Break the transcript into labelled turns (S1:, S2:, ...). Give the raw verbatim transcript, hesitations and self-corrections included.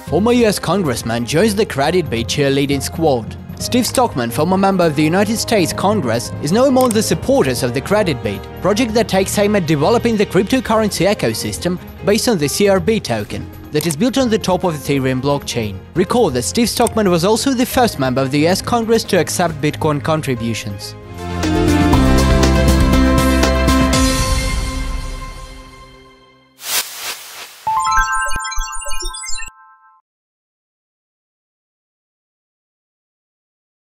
S1: former U S Congressman, joins the Creditbit cheerleading squad. Steve Stockman, former member of the United States Congress, is now among the supporters of the Creditbit, project that takes aim at developing the cryptocurrency ecosystem based on the C R B token that is built on the top of Ethereum Blockchain. Recall that Steve Stockman was also the first member of the U S Congress to accept Bitcoin contributions.